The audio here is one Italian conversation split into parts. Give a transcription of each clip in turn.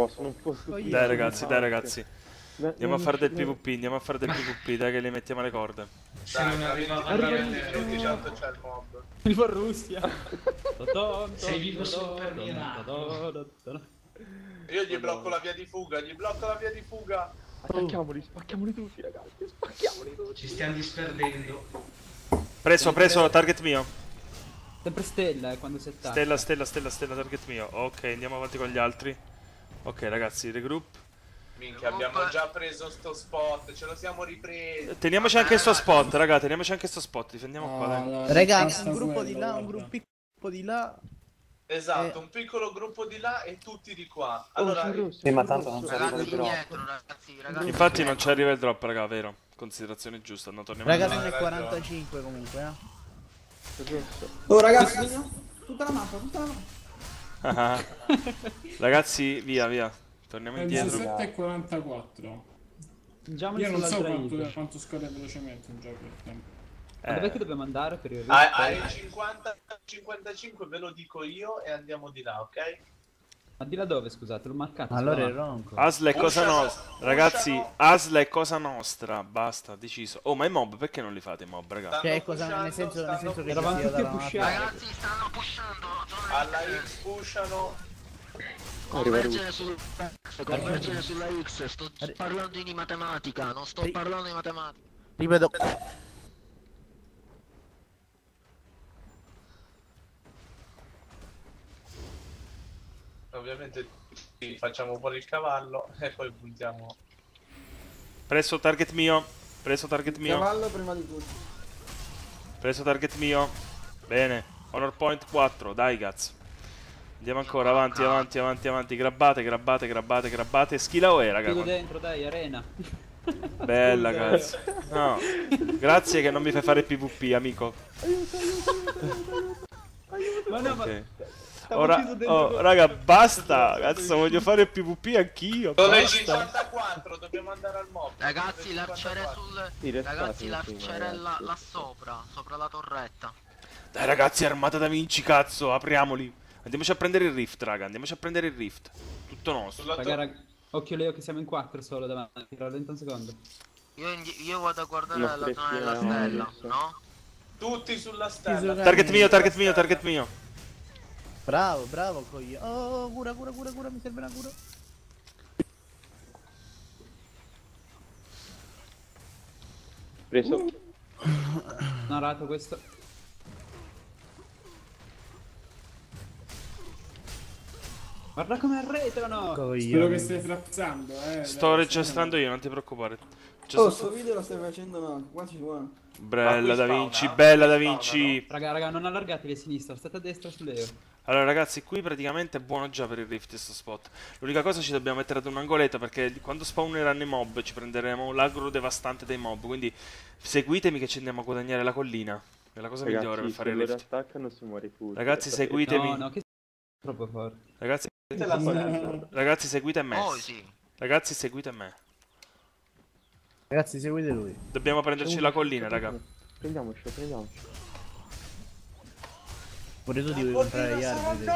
non posso. Dai ragazzi. Andiamo a fare del PvP, dai che le mettiamo alle corde. Se non arrivava a vedere tanto c'è il mob. Viva Russia! Sei vivo solo per miracolo. Io gli blocco la via di fuga, Spacchiamoli tutti, ragazzi. Spacchiamoli tutti. Ci stiamo disperdendo. Preso, target mio. Sempre stella, quando si attacca. Stella, target mio. Ok, andiamo avanti con gli altri. Ok ragazzi, regroup. Minchia, abbiamo già preso sto spot, ce lo siamo ripresi. Teniamoci anche sto spot, raga, difendiamo qua, dai. Ragazzi, un gruppo di là, un gruppo di là. Esatto, un piccolo gruppo di là e tutti di qua. Allora, Ma tanto non so ragazzi. Infatti non ci arriva il drop, raga, vero? Considerazione giusta, no, torniamo Ragazzi, indietro. sono 45 comunque, Oh ragazzi, tutta la mappa. Ragazzi, via. Torniamo indietro. 17 e 44. Andiamo Io non so sull'altra isla. quanto scorre velocemente un gioco. Ma dov'è che dobbiamo andare per il rift? ai 50-55 ve lo dico io e andiamo di là, ok? Ma di là dove, scusate, l'ho marcato. Allora sulla è mappa. ronco. Asla è cosa Pushano, nostra. Ragazzi, Asla è cosa nostra. Basta, deciso. Oh, ma i mob, perché non li fate i mob, raga? Cioè, cosa nel senso che Eravamo sia tutti a dalla pushare. Ragazzi, stanno pushando. Alla X pushano. Convergere sulla X. Sto parlando di matematica. Non sto parlando di matematica. Ripeto. Ovviamente facciamo fuori il cavallo e poi puntiamo. Preso target mio. Cavallo prima di tutto. Preso target mio. Bene. Honor point 4. Dai, cazzo. Andiamo ancora avanti. Grabbate. Schila OE, raga. Chiudo dentro, dai, arena. Bella, cazzo. No. Grazie che non mi fai fare PvP, amico. Ma no, Ok. stavo Ora, chiuso dentro oh, raga, basta. Cazzo, voglio fare PvP anch'io. Sono le Basta. 54, dobbiamo andare al mob. Ragazzi, l'arciere Ragazzi, l'arciere là. là sopra la torretta. Dai, ragazzi, armata da Vinci, cazzo. Apriamoli. Andiamoci a prendere il rift, raga. Tutto nostro. Raga, occhio Leo che siamo in 4 solo davanti. Rallenta un secondo. Io vado a guardare Lo la zona stretchino della stella, adesso. no? Tutti sulla stella. Target mio. Bravo, coglio. Oh, cura, mi serve una cura. Preso. No, rato questo. Guarda come arretrano! Spero che stai frazzando, Sto registrando io, non ti preoccupare. Oh, sto video lo stai facendo no, quasi buono. Bella da Vinci, Raga, non allargatevi a sinistra, state a destra su Leo. Allora ragazzi, qui praticamente è buono già per il rift sto spot. L'unica cosa ci dobbiamo mettere ad un angoletto perché quando spawneranno i mob ci prenderemo l'aggro devastante dei mob. Quindi seguitemi che ci andiamo a guadagnare la collina. È la cosa migliore per fare il rift. Attaccano si muore tutti. Ragazzi, seguitemi. No, che troppo forte. Ragazzi, seguite me. Oh sì. Ragazzi, seguite me. Ragazzi, seguite lui. Dobbiamo prenderci la collina, raga. Prendiamoci. Pure tu devi comprare gli altri.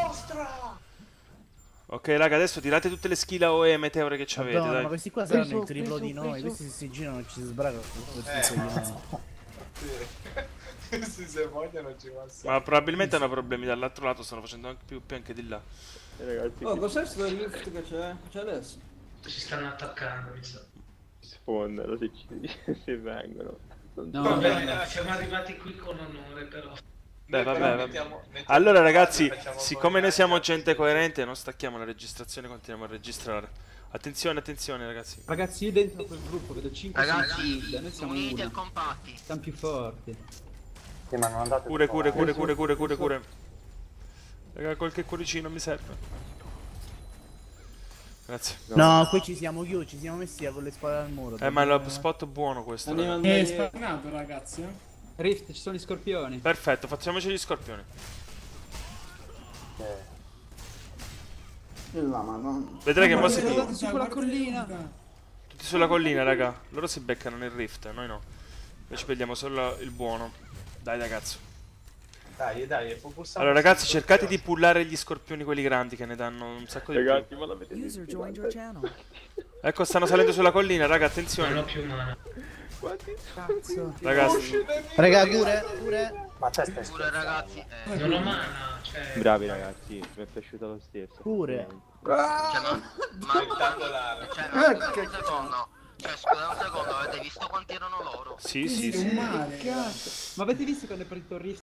Ok, raga, adesso tirate tutte le skill AOE meteore che ci avete, No, dai. ma questi qua saranno il triplo di noi. Questi si girano e ci sbragano. Se vogliono ci passano. Ma probabilmente hanno problemi dall'altro lato, stanno facendo anche più anche di là. Ragazzi, Oh, cos'è sto rift che c'è adesso? Ci stanno attaccando, mi sa. sfondano se vengono. No, Va vabbè. bene, siamo arrivati qui con onore però. Beh, Noi vabbè, però vabbè. mettiamo Allora ragazzi, facciamo siccome fuori noi siamo anche gente perché- coerente, non stacchiamo la registrazione, continuiamo a registrare. Attenzione, attenzione ragazzi. Ragazzi, io dentro quel gruppo vedo 5 Ragazzi, noi siamo uniti e uno. compatti. Siamo più forti. Sì, ma non andate Cure, cure, cure, cure, cure, cure, cure. Raga, qualche cuoricino mi serve. Grazie. No, qui ci siamo chiusi, ci siamo messi con le spade al muro. Ma è lo spot buono questo. Andiamo raga. è spawnato ragazzi, Rift, ci sono gli scorpioni. Perfetto, facciamoci gli scorpioni. La madonna. Vedrai che mo siete si... andati su quella collina. Tutti sulla collina, raga. Loro si beccano nel rift, noi no. Noi ci prendiamo solo il buono. Dai ragazzo. Dai, focussiamo. Allora ragazzi, cercate di pullare gli scorpioni quelli grandi che ne danno un sacco di più. Ragazzi, ma l'avete User visto? joined your channel. Ecco, stanno salendo sulla collina, raga, Non ho attenzione. più mana. Quanti Cazzo. Ragazzi, Raga, pure. Pure ragazzi, Non ho mana, cioè... bravi ragazzi, mi è piaciuto lo stesso. Pure. cioè ma Spettacolare. cioè, ma scusate un secondo. Cioè, scusate un secondo, avete visto quanti erano loro? sì, sì, sì. Un mare. Cazzo. Ma avete visto quando è partito il rift?